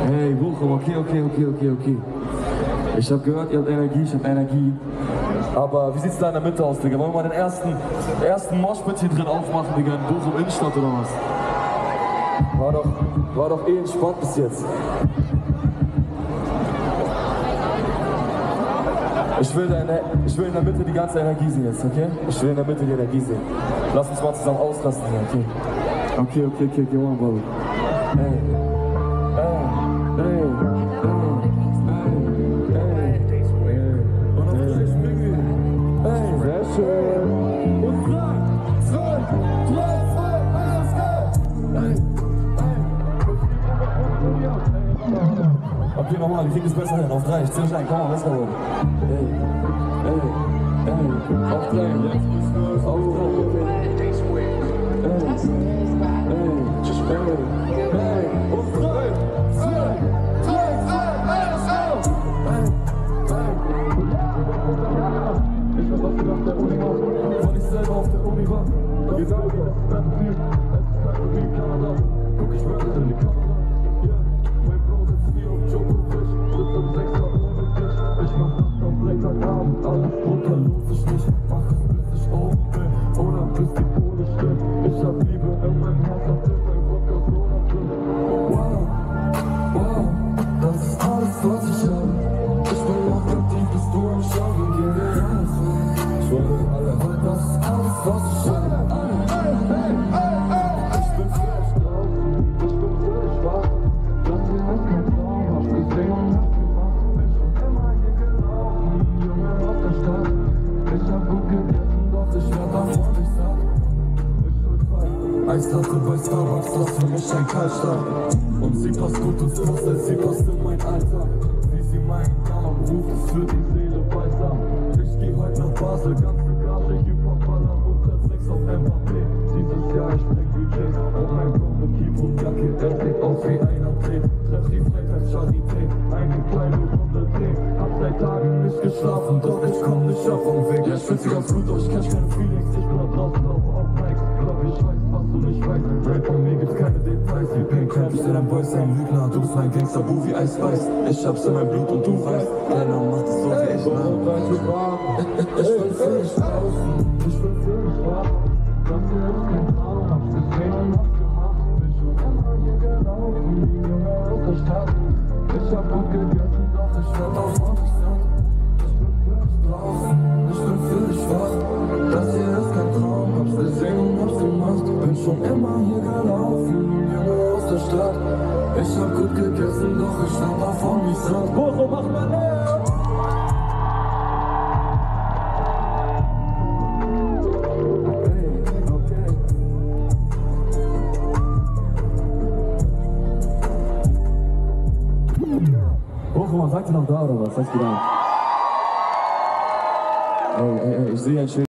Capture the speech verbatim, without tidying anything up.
Hey, Bochum, okay, okay, okay, okay, okay. Ich hab gehört, ihr habt Energie, ich hab Energie. Aber wie sieht's da in der Mitte aus, Digga? Wollen wir mal den ersten, ersten Moshpit hier drin aufmachen, Digga, in Bochum Innenstadt oder was? War doch, war doch eh entspannt bis jetzt. Ich will, deine, ich will in der Mitte die ganze Energie sehen jetzt, okay? Ich will in der Mitte die Energie sehen. Lass uns mal zusammen auslassen hier, okay? Okay, okay, okay, okay, one, Bobby. Hey, hey, hey, hey, hey, hey, sehr schön. Und drei, zwei, drei, zwei, eins, go! Okay, nochmal, wir kriegen es besser hin. Auf drei, ich zähl euch ein, komm mal, besser holen. Ey, ey, ey, auf drei, auf drei, ey, ey, ey, auf drei, zwei, drei, zwei, eins, go! Ey, ey. Ich weiß, was du nach der Uni machst, weil ich selber auf der Uni war. Genau, das ist mein Ziel, es ist kein wie Kanada. Guck, ich werde in die Kamera. Alles drunter lohnt sich nicht, mach es bis ich oben bin, oder bis die Kohle stimmt. Ich hab Liebe in meinem Herz, das ist ein Podcast oder Film. Wow, wow, das ist alles, was ich hab. Ich bin attraktiv, bist du am Schauen, geh dir alles weg. Ich will alle heute, das ist alles, was ich hab. Ich bin frisch draußen, ich bin völlig wach. Das hier ist kein Traum, hab's gesehen und hab's gemacht. Bin schon immer hier gelaufen, Junge aus der Stadt. Ich hab gut gegessen, doch ich werd davon nicht satt. Eislatte bei Starbucks, das für mich ein Kaltstart. Und sie passt gut ins Puzzle, sie passt in mein Alltag. Wie sie meinen Namen ruft, ist für die Seele balsam. Ich geh heute nach Basel, ganze Gage, Hip-Hop ballern und Sex auf Mbappé. Dieses Jahr ich spreng Budgets und mein Bro mit Kiefer und Jacke. Er sieht aus wie ein Athlet, treff die Freitag Charité. Eine kleine Runde Tee, hab seit Tagen nicht geschlafen, doch ich komm nicht auf den Weg. Ja, ich schwitze ganz gut, doch ich catch keine Feelings. Ich bin da draußen, laufe auf Nikes. Glaub ich weiß, was du nicht weißt. Rap von mir gibt's keine Details. Wie Pink Camps, denn dein Boy ist ein Lügner. Du bist mein Gangster, Boo wie Ice Spice. Ich hab's in meinem Blut und du weißt, keiner macht es so wie ich, ne? Ich bin völlig draußen, ich bin völlig wach. Das hier ist kein Traum, hab's gesehen und hab's gemacht. Bin schon immer hier gelaufen, wie Junge aus der Stadt. Ich hab gut gegessen, doch ich werd auf ordentlich satt. Ich bin völlig draußen, ich bin völlig wach. Das hier ist kein Traum, hab's gesehen und hab's gemacht. Bin schon immer hier gelaufen, Junge aus der Stadt. Ich hab gut gegessen, doch ich werd davon nicht satt. Bochum, mach mal leer! Bochum, seid ihr noch da oder was? Seid ihr da? Ey, ey, ey, ich sehe ein schönes